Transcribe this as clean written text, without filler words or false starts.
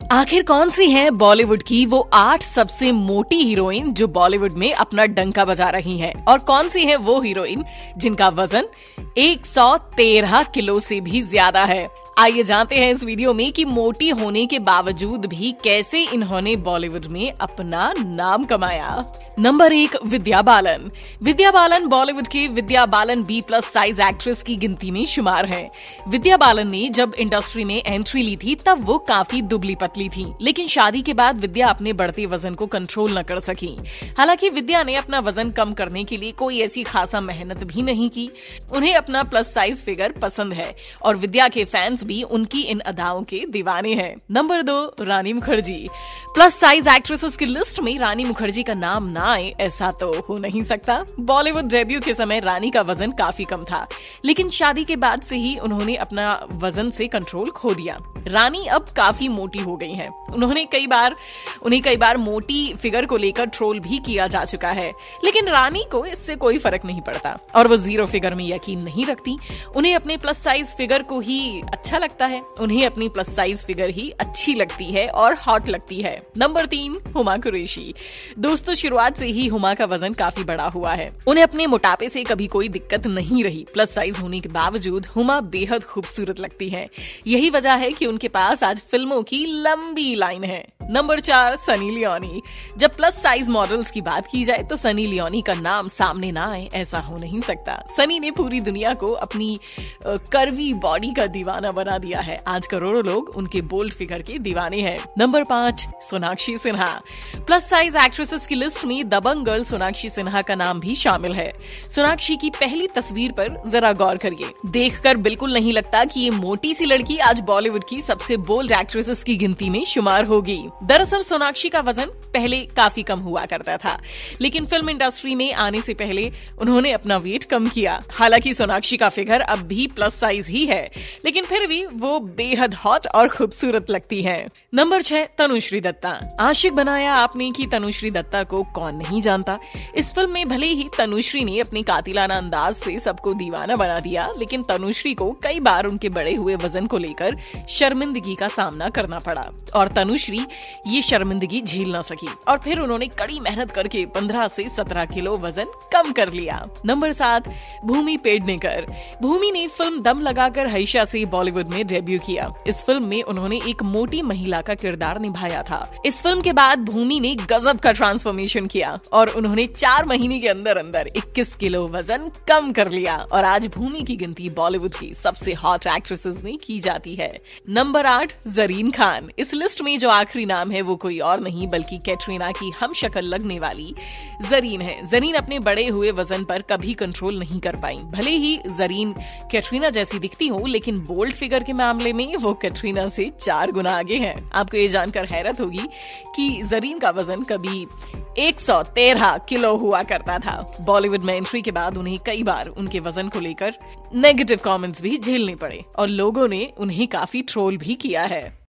आखिर कौन सी है बॉलीवुड की वो 8 सबसे मोटी हीरोइन जो बॉलीवुड में अपना डंका बजा रही हैं? और कौन सी है वो हीरोइन जिनका वजन 113 किलो से भी ज्यादा है? आइए जानते हैं इस वीडियो में कि मोटी होने के बावजूद भी कैसे इन्होंने बॉलीवुड में अपना नाम कमाया। नंबर 1, विद्या बालन। विद्या बालन बॉलीवुड की Vidya Balan B+ size actress की गिनती में शुमार है। विद्या बालन ने जब इंडस्ट्री में एंट्री ली थी तब वो काफी दुबली पतली थी, लेकिन शादी के बाद विद्या अपने बढ़ते वजन को कंट्रोल न कर सकी। हालांकि विद्या ने अपना वजन कम करने के लिए कोई ऐसी खासा मेहनत भी नहीं की। उन्हें अपना प्लस साइज फिगर पसंद है और विद्या के फैंस भी उनकी इन अदाओं के दीवाने हैं। Number 2, Rani Mukherjee. Plus size actresses की लिस्ट में रानी मुखर्जी का नाम ना आए ऐसा तो हो नहीं सकता। बॉलीवुड डेब्यू के समय रानी का वजन काफी कम था, लेकिन शादी के बाद से ही उन्होंने अपना वजन से कंट्रोल खो दिया। रानी अब काफी मोटी हो गई हैं। उन्हें कई बार मोटी फिगर को लेकर ट्रोल भी किया जा चुका है, लेकिन रानी को इससे कोई फर्क नहीं पड़ता और वो 0 फिगर में यकीन नहीं रखती। उन्हें अपने प्लस साइज फिगर को ही अच्छा लगता है। उन्हें अपनी प्लस साइज फिगर ही अच्छी लगती है और हॉट लगती है। नंबर 3, हुमा कुरैशी। दोस्तों, शुरुआत से ही हुमा का वजन काफी बड़ा हुआ है। उन्हें अपने मोटापे से कभी कोई दिक्कत नहीं रही। प्लस साइज होने के बावजूद हुमा बेहद खूबसूरत लगती है। यही वजह है कि उनके पास आज फिल्मों की लंबी लाइन है। नंबर 4, सनी लियोनी। जब प्लस साइज मॉडल्स की बात की जाए तो सनी लियोनी का नाम सामने ना आए ऐसा हो नहीं सकता। सनी ने पूरी दुनिया को अपनी कर्वी बॉडी का दीवाना बना दिया है। आज करोड़ों लोग उनके बोल्ड फिगर के दीवाने हैं। Number 5, Sonakshi Sinha. Plus size actresses की लिस्ट में दबंग गर्ल सोनाक्षी सिन्हा का नाम भी शामिल है। सोनाक्षी की पहली तस्वीर पर जरा गौर करिए। देखकर बिल्कुल नहीं लगता कि ये मोटी सी लड़की आज बॉलीवुड की सबसे बोल्ड एक्ट्रेसेस की गिनती में शुमार होगी। दरअसल सोनाक्षी का वजन पहले काफी कम हुआ करता था, लेकिन फिल्म इंडस्ट्री में आने से पहले उन्होंने अपना वेट कम किया। हालांकि सोनाक्षी का फिगर अब भी प्लस साइज ही है, लेकिन फिर भी वो बेहद हॉट और खूबसूरत लगती है। नंबर 6, तनुश्री दत्ता। आशिक बनाया आपने की तनुश्री दत्ता को कौन नहीं जानता। इस फिल्म में भले ही तनुश्री ने अपने कातिलाना अंदाज से सबको दीवाना बना दिया, लेकिन तनुश्री को कई बार उनके बढ़े हुए वजन को लेकर शर्मिंदगी का सामना करना पड़ा और तनुश्री ये शर्मिंदगी झेल ना सकी और फिर उन्होंने कड़ी मेहनत करके 15 से 17 किलो वजन कम कर लिया। नंबर 7, भूमि पेडनेकर। भूमि ने फिल्म दम लगाकर हईशा से बॉलीवुड में डेब्यू किया। इस फिल्म में उन्होंने एक मोटी महिला का किरदार निभाया था। इस फिल्म के बाद भूमि ने गजब का ट्रांसफॉर्मेशन किया और उन्होंने 4 महीने के अंदर 21 किलो वजन कम कर लिया और आज भूमि की गिनती बॉलीवुड की सबसे हॉट एक्ट्रेसेस में की जाती है। नंबर 8, जरीन खान। इस लिस्ट में जो आखिरी नाम है वो कोई और नहीं बल्कि कैटरीना की हमशक्ल लगने वाली जरीन है। जरीन अपने बढ़े हुए वजन पर कभी कंट्रोल नहीं कर पाई। भले ही जरीन कैटरीना जैसी दिखती हो, लेकिन बोल्ड फिगर के मामले में वो कैटरीना से 4 गुना आगे हैं। आपको ये जानकर हैरत होगी कि जरीन का वजन कभी 113 किलो हुआ करता था। बॉलीवुड में एंट्री के बाद उन्हें कई बार उनके वजन को लेकर नेगेटिव कमेंट्स भी झेलने पड़े और लोगों ने उन्हें काफी ट्रोल भी किया है।